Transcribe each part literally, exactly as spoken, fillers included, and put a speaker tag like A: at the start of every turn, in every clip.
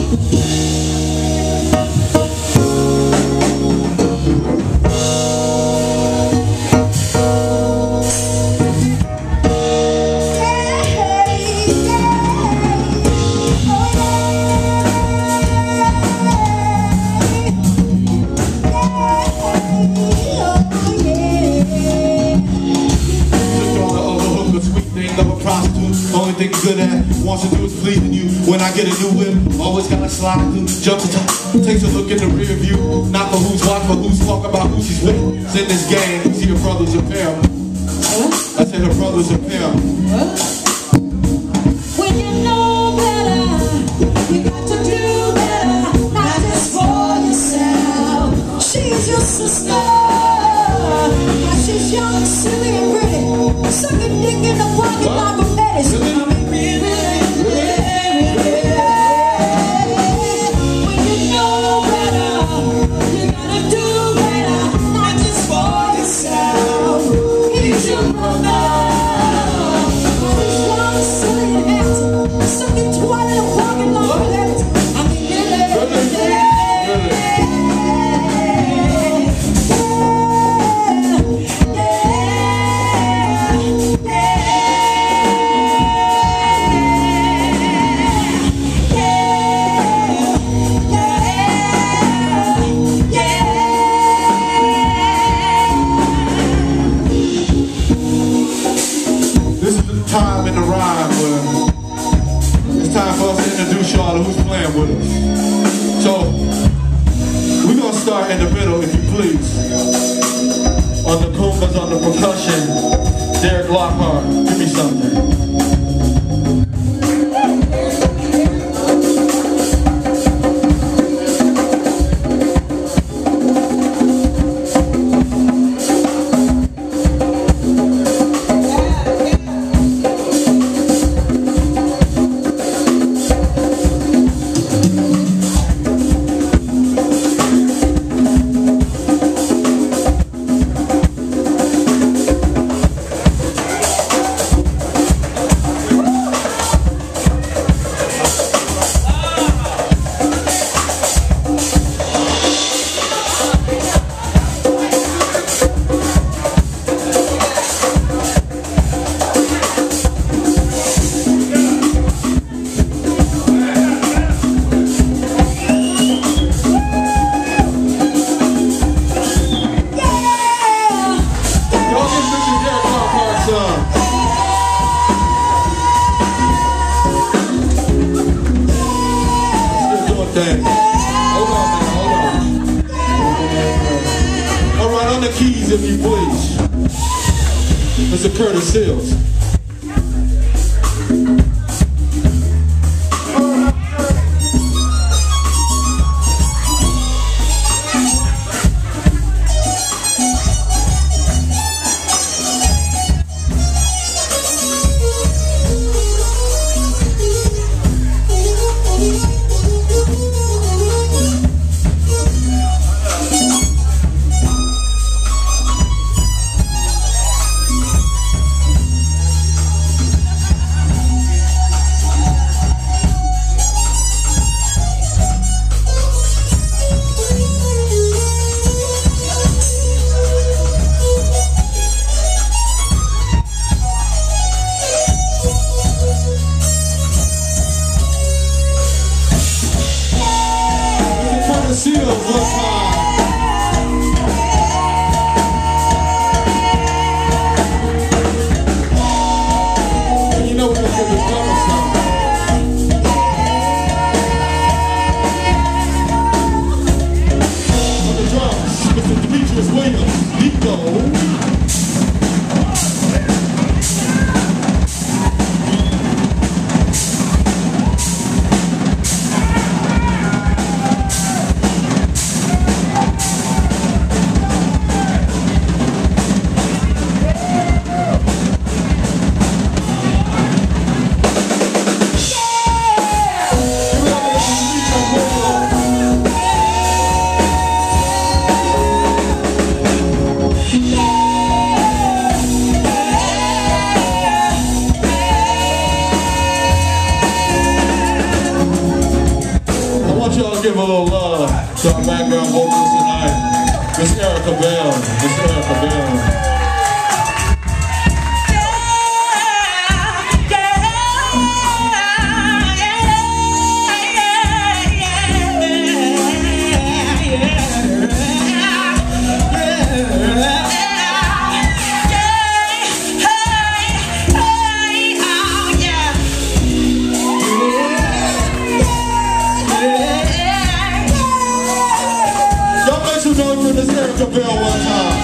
A: Only thing you're good at, wants to do is pleasing you. When I get a new whip, always gotta slide through, jump to top, takes a look in the rear view. Not for who's watch, but who's talk about who she's with. It's in this game, see her brother's a pimp. I said her brother's a pimp.
B: When you know better, you got to do better. Not just for yourself. She's your sister. Now she's young, silly, and pretty. Sucking dick in the pocket like a fetish. I mean, really, really, really. When you know better, you gotta do better. Not just for yourself. He's your brother. He's young, silly, and empty. Sucking twat in the pocket like a fetish. I mean, really, really.
A: Time in the rhyme where it's time for us to introduce y'all to who's playing with us. So we're gonna start in the middle, if you please. On the Kumbas, on the percussion, Derek Lockhart, give me something. Hold on, man, hold on. All right, on the keys, if you please. Mister Curtis Hills. Seals one time. And you know we're gonna give this drummer some. On the drums, Mister Demetrius Williams, Nico. want y'all to give a little love to our background vocalist tonight, Miss Erica Bell. Miss Erica Bell. Miss Erica Bell one time.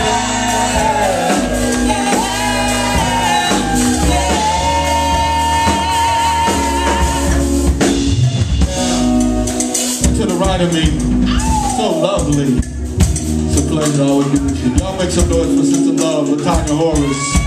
A: To the right of me, so lovely. It's a pleasure to always be with you. Y'all make some noise for Sister Love, Latanya Horace.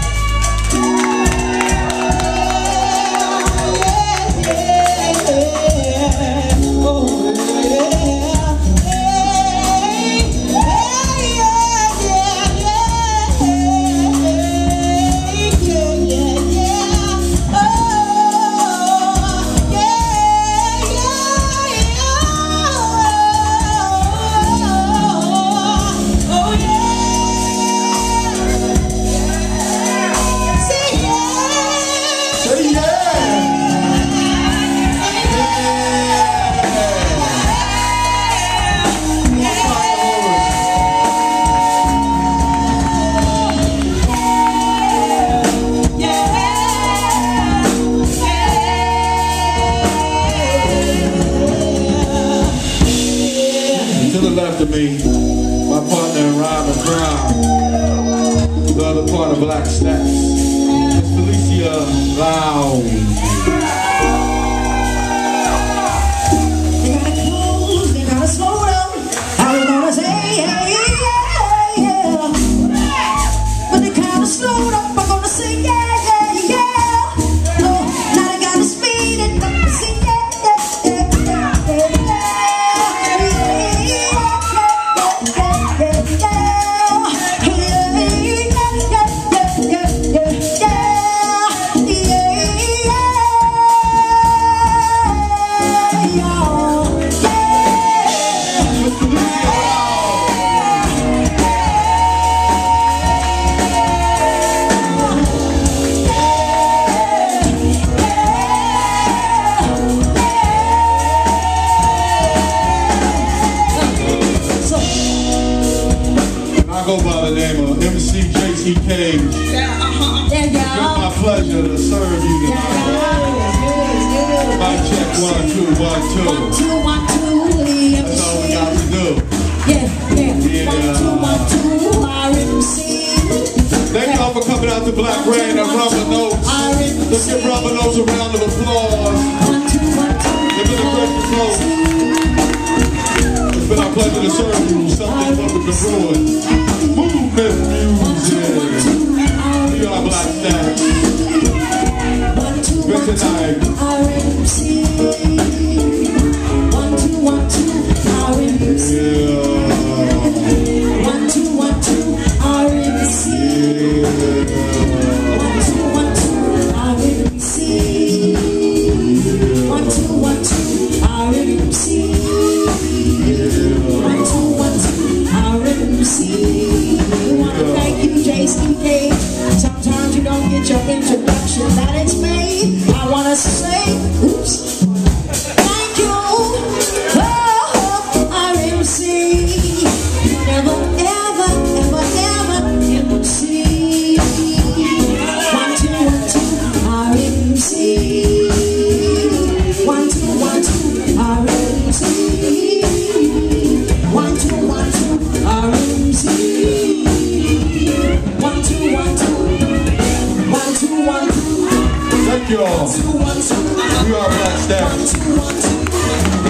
A: To me, my partner in rhyme and crime, the other part of Black Stax, Miss Felicia Loud.
B: They gotta close, they gotta slow down. I was gonna say, yeah, yeah, yeah. But they kinda slowed up, I'm gonna say, yeah, yeah, yeah. Oh, now they gotta speed it up and say, yeah, yeah, yeah, yeah, yeah.
A: I go by the name of M C J C Cage.
B: Yeah, uh-huh. There you go.
A: It's my pleasure to serve you tonight.
B: Yeah,
A: mic check, one, two, one, two.
B: One, two, one, two.
A: That's all we got to do.
B: Yeah, yeah.
A: Yeah.
B: One, two, one, two. R M C.
A: Thank y'all for coming out to Black Rain and Rubber Notes. Let's give Rubber Notes a round of applause.
B: One, two, one, two.
A: They've been a great result. It's been our pleasure to serve you something from the Brewing. Movement music. We are Black Stax. Good tonight.
B: R M C. One, two, one, two. R M C.
A: Yeah.
B: One, two, one, two. R M C. One, two, one, two. R M C. One, two, one, two. R M C. One, two, one, two. R M C. We want to thank you, J C K. Sometimes you don't get your introduction that it's made. I want to say, oops, thank you, oh, R M C. Never, ever, ever, ever, ever see. One, two, one, two, R M C. One, two, one, two, R M C. One, two, one, two, R M C. One, two, one, two. One, two, one, two.
A: Thank you all. We are Black Stax.